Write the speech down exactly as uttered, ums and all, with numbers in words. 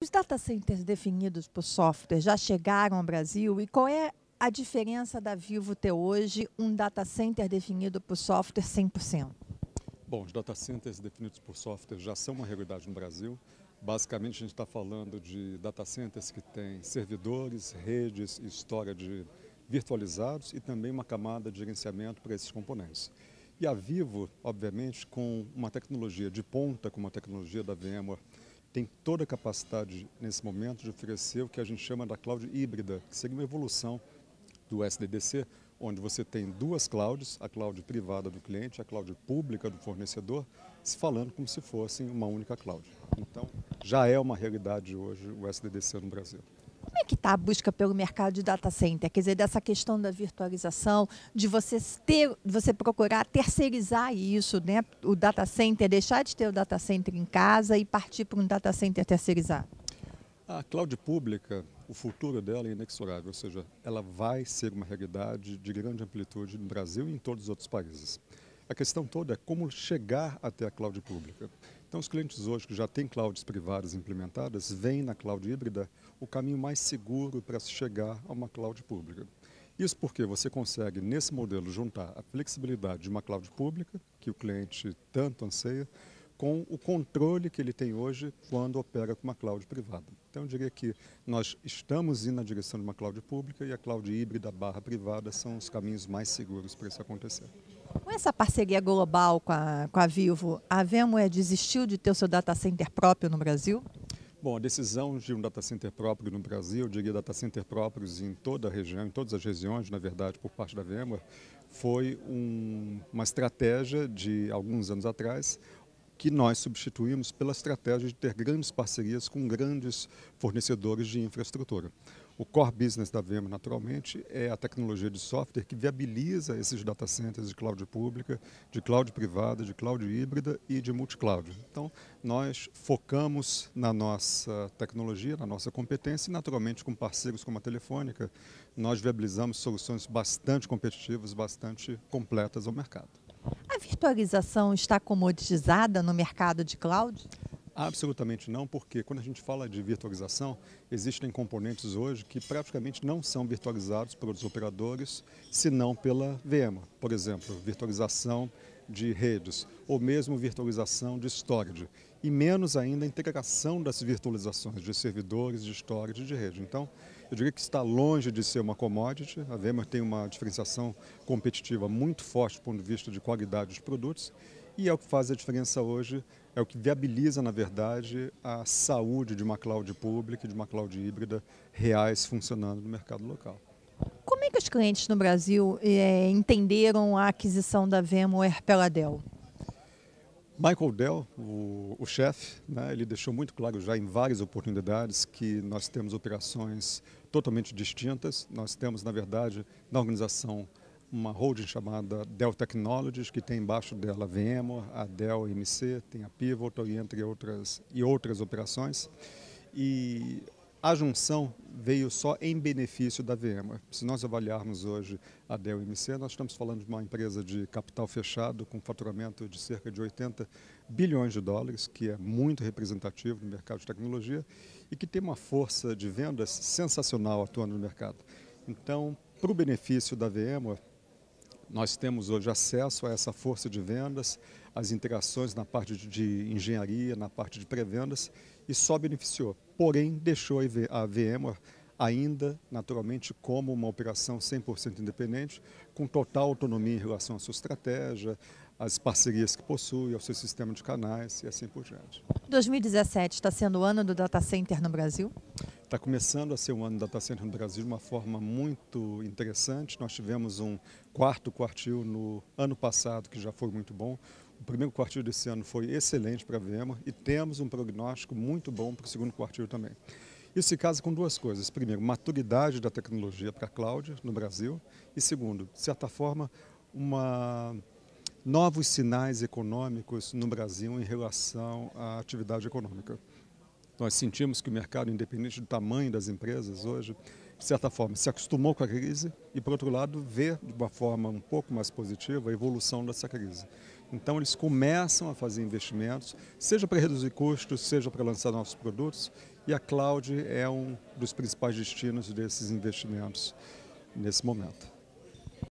Os data centers definidos por software já chegaram ao Brasil e qual é a diferença da Vivo ter hoje um data center definido por software cem por cento? Bom, os data centers definidos por software já são uma realidade no Brasil. Basicamente, a gente está falando de data centers que têm servidores, redes e história de virtualizados e também uma camada de gerenciamento para esses componentes. E a Vivo, obviamente, com uma tecnologia de ponta, como a tecnologia da VMware, tem toda a capacidade, nesse momento, de oferecer o que a gente chama da cloud híbrida, que seria uma evolução do S D D C, onde você tem duas clouds, a cloud privada do cliente, a cloud pública do fornecedor, se falando como se fossem uma única cloud. Então, já é uma realidade hoje o S D D C no Brasil. Como é que está a busca pelo mercado de data center? Quer dizer, dessa questão da virtualização, de você ter, você procurar terceirizar isso, né? O data center, deixar de ter o data center em casa e partir para um data center terceirizado. A cloud pública, o futuro dela é inexorável, ou seja, ela vai ser uma realidade de grande amplitude no Brasil e em todos os outros países. A questão toda é como chegar até a cloud pública. Então, os clientes hoje que já têm clouds privadas implementadas, veem na cloud híbrida o caminho mais seguro para se chegar a uma cloud pública. Isso porque você consegue, nesse modelo, juntar a flexibilidade de uma cloud pública, que o cliente tanto anseia, com o controle que ele tem hoje quando opera com uma cloud privada. Então, eu diria que nós estamos indo na direção de uma cloud pública e a cloud híbrida barra privada são os caminhos mais seguros para isso acontecer. Com essa parceria global com a, com a Vivo, a VMware desistiu de ter o seu data center próprio no Brasil? Bom, a decisão de um data center próprio no Brasil, eu diria data center próprios em toda a região, em todas as regiões, na verdade, por parte da VMware, foi um, uma estratégia de alguns anos atrás, que nós substituímos pela estratégia de ter grandes parcerias com grandes fornecedores de infraestrutura. O core business da VMware, naturalmente, é a tecnologia de software que viabiliza esses data centers de cloud pública, de cloud privada, de cloud híbrida e de multi-cloud. Então, nós focamos na nossa tecnologia, na nossa competência e, naturalmente, com parceiros como a Telefônica, nós viabilizamos soluções bastante competitivas, bastante completas ao mercado. A virtualização está comoditizada no mercado de cloud? Absolutamente não, porque quando a gente fala de virtualização, existem componentes hoje que praticamente não são virtualizados pelos operadores, senão pela VMware. Por exemplo, virtualização de redes, ou mesmo virtualização de storage, e menos ainda a integração das virtualizações de servidores, de storage e de rede. Então, eu diria que está longe de ser uma commodity, a VMware tem uma diferenciação competitiva muito forte do ponto de vista de qualidade dos produtos, e é o que faz a diferença hoje, é o que viabiliza, na verdade, a saúde de uma cloud pública e de uma cloud híbrida reais funcionando no mercado local. Como é que os clientes no Brasil eh, entenderam a aquisição da VMware pela Dell? Michael Dell, o, o chefe, né, ele deixou muito claro já em várias oportunidades que nós temos operações totalmente distintas. Nós temos, na verdade, na organização uma holding chamada Dell Technologies, que tem embaixo dela a VMware, a Dell M C, tem a Pivotal e entre outras, e outras operações. E a junção veio só em benefício da VMware. Se nós avaliarmos hoje a Dell M C, nós estamos falando de uma empresa de capital fechado com faturamento de cerca de oitenta bilhões de dólares, que é muito representativo no mercado de tecnologia e que tem uma força de vendas sensacional atuando no mercado. Então, para o benefício da VMware, nós temos hoje acesso a essa força de vendas, as interações na parte de engenharia, na parte de pré-vendas, e só beneficiou. Porém, deixou a VMware ainda, naturalmente, como uma operação cem por cento independente, com total autonomia em relação à sua estratégia, às parcerias que possui, ao seu sistema de canais e assim por diante. dois mil e dezessete está sendo o ano do data center no Brasil? Está começando a ser um ano data center no Brasil de uma forma muito interessante. Nós tivemos um quarto quartil no ano passado, que já foi muito bom. O primeiro quartil desse ano foi excelente para a VMware e temos um prognóstico muito bom para o segundo quartil também. Isso se casa com duas coisas. Primeiro, maturidade da tecnologia para a cloud no Brasil e segundo, de certa forma, uma... novos sinais econômicos no Brasil em relação à atividade econômica. Nós sentimos que o mercado, independente do tamanho das empresas hoje, de certa forma, se acostumou com a crise e, por outro lado, vê de uma forma um pouco mais positiva a evolução dessa crise. Então, eles começam a fazer investimentos, seja para reduzir custos, seja para lançar novos produtos, e a cloud é um dos principais destinos desses investimentos nesse momento.